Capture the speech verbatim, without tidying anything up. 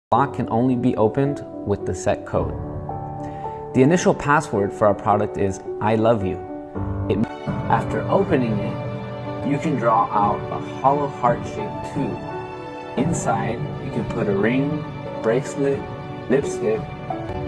lock can only be opened with the set code. The initial password for our product is I love you. It, after opening it, you can draw out a hollow heart-shaped tube. Inside, you can put a ring, bracelet, lipstick,